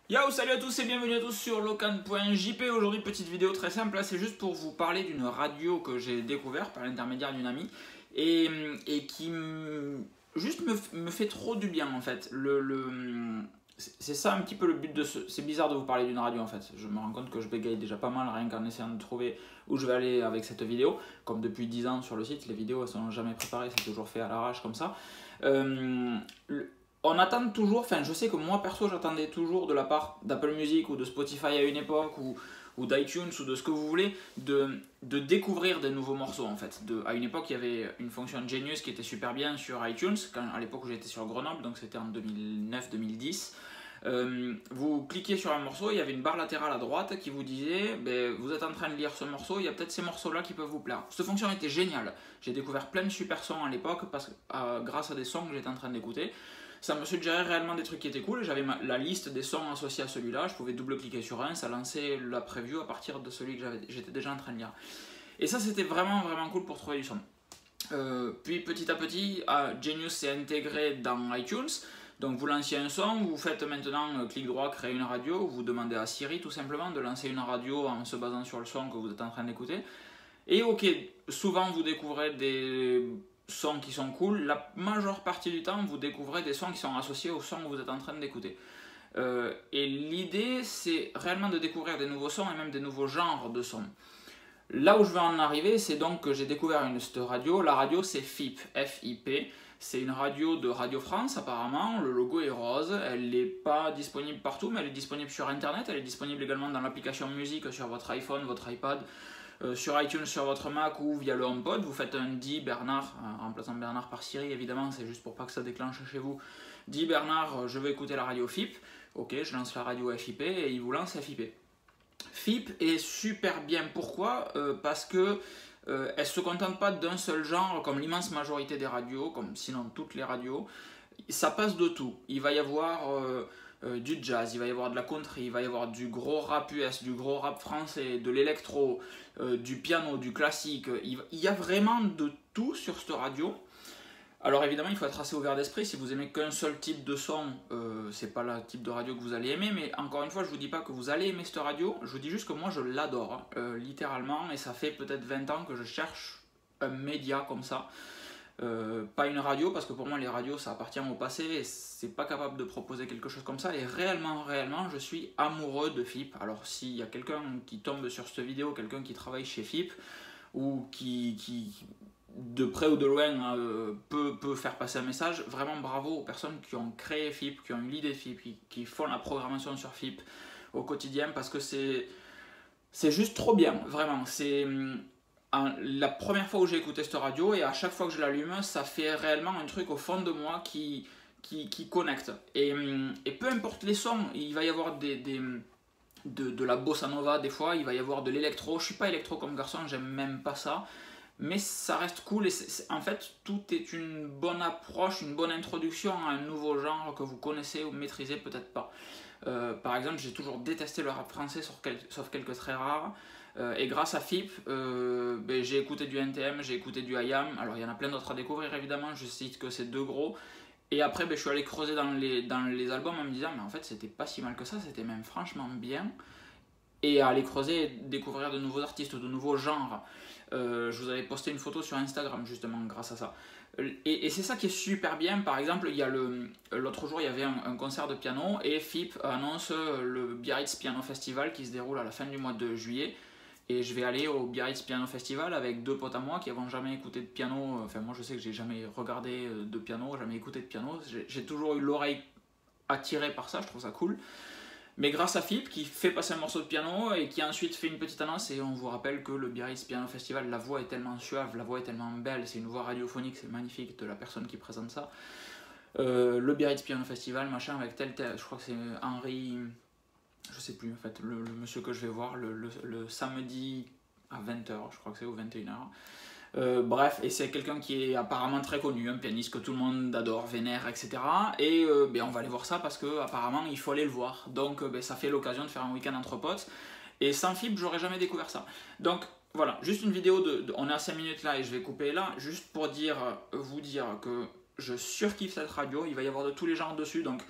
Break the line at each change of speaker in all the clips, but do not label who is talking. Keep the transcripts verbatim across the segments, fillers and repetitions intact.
Yo, salut à tous et bienvenue à tous sur locan point j p. Aujourd'hui, petite vidéo très simple, c'est juste pour vous parler d'une radio que j'ai découverte par l'intermédiaire d'une amie et, et qui me, juste me, me fait trop du bien en fait. Le, le, c'est ça un petit peu le but de ce... C'est bizarre de vous parler d'une radio en fait. Je me rends compte que je bégaye déjà pas mal rien qu'en essayant de trouver où je vais aller avec cette vidéo. Comme depuis dix ans sur le site, les vidéos elles sont jamais préparées, c'est toujours fait à l'arrache comme ça. Euh, le, On attend toujours, enfin je sais que moi perso j'attendais toujours de la part d'Apple Music ou de Spotify à une époque ou, ou d'iTunes ou de ce que vous voulez de, de découvrir des nouveaux morceaux en fait. De, à une époque il y avait une fonction Genius qui était super bien sur iTunes, quand, à l'époque où j'étais sur Grenoble, donc c'était en deux mille neuf deux mille dix. Euh, vous cliquez sur un morceau, il y avait une barre latérale à droite qui vous disait ben, vous êtes en train de lire ce morceau, il y a peut-être ces morceaux là qui peuvent vous plaire. Cette fonction était géniale, j'ai découvert plein de super sons à l'époque parce que, euh, grâce à des sons que j'étais en train d'écouter. Ça me suggérait réellement des trucs qui étaient cool. J'avais la liste des sons associés à celui-là. Je pouvais double-cliquer sur un, ça lançait la preview à partir de celui que j'étais déjà en train de lire. Et ça, c'était vraiment, vraiment cool pour trouver du son. Euh, puis petit à petit, Genius s'est intégré dans iTunes. Donc vous lancez un son, vous faites maintenant euh, clic droit, créer une radio. Vous demandez à Siri tout simplement de lancer une radio en se basant sur le son que vous êtes en train d'écouter. Et ok, souvent vous découvrez des sons qui sont cool, la majeure partie du temps vous découvrez des sons qui sont associés au son que vous êtes en train d'écouter. Euh, et l'idée c'est réellement de découvrir des nouveaux sons et même des nouveaux genres de sons. Là où je veux en arriver, c'est donc que j'ai découvert une cette radio, la radio c'est F I P, F I P, c'est une radio de Radio France apparemment, le logo est rose, elle n'est pas disponible partout mais elle est disponible sur internet, elle est disponible également dans l'application musique sur votre iPhone, votre iPad, Euh, sur iTunes, sur votre Mac ou via le HomePod, vous faites un dis Bernard, en remplaçant Bernard par Siri évidemment, c'est juste pour pas que ça déclenche chez vous. Dis Bernard, je veux écouter la radio F I P, ok, je lance la radio F I P et il vous lance F I P. F I P est super bien, pourquoi euh, Parce que euh, elle se contente pas d'un seul genre comme l'immense majorité des radios, comme sinon toutes les radios, ça passe de tout, il va y avoir... Euh, Euh, du jazz, il va y avoir de la country, il va y avoir du gros rap U S, du gros rap français, de l'électro, euh, du piano, du classique, il, il y a vraiment de tout sur cette radio. Alors évidemment il faut être assez ouvert d'esprit, si vous aimez qu'un seul type de son, euh, c'est pas le type de radio que vous allez aimer, mais encore une fois je vous dis pas que vous allez aimer cette radio, je vous dis juste que moi je l'adore, euh, littéralement, et ça fait peut-être vingt ans que je cherche un média comme ça. Euh, pas une radio parce que pour moi les radios ça appartient au passé et c'est pas capable de proposer quelque chose comme ça, et réellement réellement je suis amoureux de F I P. Alors s'il y a quelqu'un qui tombe sur cette vidéo, quelqu'un qui travaille chez F I P ou qui, qui de près ou de loin euh, peut, peut faire passer un message, vraiment bravo aux personnes qui ont créé F I P, qui ont eu l'idée F I P, qui, qui font la programmation sur F I P au quotidien, parce que c'est c'est juste trop bien, vraiment. C'est la première fois où j'ai écouté cette radio et à chaque fois que je l'allume, ça fait réellement un truc au fond de moi qui, qui, qui connecte. Et, et peu importe les sons, il va y avoir des, des, de, de la bossa nova des fois, il va y avoir de l'électro. Je suis pas électro comme garçon, j'aime même pas ça. Mais ça reste cool et c'est, c'est, en fait tout est une bonne approche, une bonne introduction à un nouveau genre que vous connaissez ou maîtrisez peut-être pas. Euh, par exemple, j'ai toujours détesté le rap français sauf quelques, sauf quelques très rares. Euh, et grâce à F I P, euh, ben, j'ai écouté du N T M, j'ai écouté du I A M. Alors il y en a plein d'autres à découvrir évidemment, je cite que ces deux gros. Et après ben, je suis allé creuser dans les, dans les albums en me disant mais en fait c'était pas si mal que ça, c'était même franchement bien. Et à aller creuser et découvrir de nouveaux artistes, de nouveaux genres. Euh, je vous avais posté une photo sur Instagram justement grâce à ça. Et, et c'est ça qui est super bien. Par exemple, il y a le, l'autre jour il y avait un, un concert de piano et F I P annonce le Biarritz Piano Festival qui se déroule à la fin du mois de juillet. Et je vais aller au Biarritz Piano Festival avec deux potes à moi qui n'avont jamais écouté de piano. Enfin moi je sais que j'ai jamais regardé de piano, jamais écouté de piano. J'ai, j'ai toujours eu l'oreille attirée par ça, je trouve ça cool. Mais grâce à F I P qui fait passer un morceau de piano et qui ensuite fait une petite annonce, et on vous rappelle que le Biarritz Piano Festival, la voix est tellement suave, la voix est tellement belle, c'est une voix radiophonique, c'est magnifique de la personne qui présente ça. Euh, le Biarritz Piano Festival, machin, avec tel tel, je crois que c'est Henri, je sais plus en fait, le, le monsieur que je vais voir le, le, le samedi à vingt heures, je crois que c'est, ou vingt et une heures. Euh, bref, et c'est quelqu'un qui est apparemment très connu, un pianiste que tout le monde adore, vénère, et cetera. Et euh, ben, on va aller voir ça parce qu'apparemment il faut aller le voir. Donc ben, ça fait l'occasion de faire un week-end entre potes. Et sans F I P, j'aurais jamais découvert ça. Donc voilà, juste une vidéo, de, de on est à cinq minutes là et je vais couper là, juste pour dire, vous dire que je surkiffe cette radio. Il va y avoir de tous les genres dessus. Donc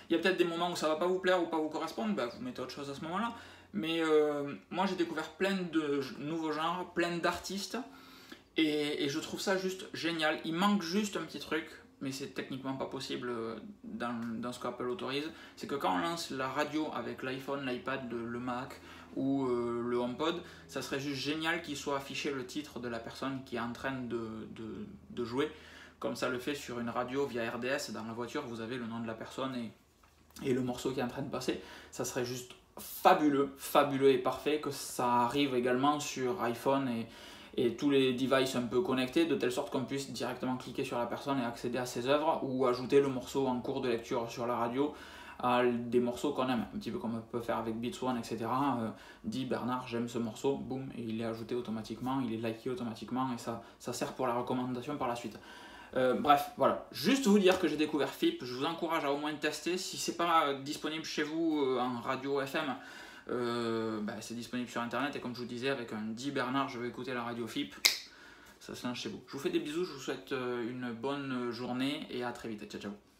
Il y a peut-être des moments où ça va pas vous plaire ou pas vous correspondre, bah, vous mettez autre chose à ce moment-là. Mais euh, moi j'ai découvert plein de nouveaux genres, plein d'artistes, et, et je trouve ça juste génial. Il manque juste un petit truc, mais c'est techniquement pas possible dans, dans ce qu'Apple autorise. C'est que quand on lance la radio avec l'iPhone, l'iPad, le, le Mac ou euh, le HomePod, ça serait juste génial qu'il soit affiché le titre de la personne qui est en train de, de, de jouer. Comme ça le fait sur une radio via R D S, dans la voiture vous avez le nom de la personne et, et le morceau qui est en train de passer. Ça serait juste fabuleux, fabuleux et parfait que ça arrive également sur iPhone et, et tous les devices un peu connectés, de telle sorte qu'on puisse directement cliquer sur la personne et accéder à ses œuvres, ou ajouter le morceau en cours de lecture sur la radio à des morceaux qu'on aime, un petit peu comme on peut faire avec Beats One, et cetera. Euh, dit Bernard, j'aime ce morceau, boum, et il est ajouté automatiquement, il est liké automatiquement, et ça, ça sert pour la recommandation par la suite. Euh, bref, voilà, juste vous dire que j'ai découvert F I P, je vous encourage à au moins tester. Si c'est pas disponible chez vous euh, en radio F M, euh, bah, c'est disponible sur internet, et comme je vous disais, avec un dit Bernard, je vais écouter la radio F I P, ça se lance chez vous. Je vous fais des bisous, je vous souhaite une bonne journée et à très vite, ciao ciao.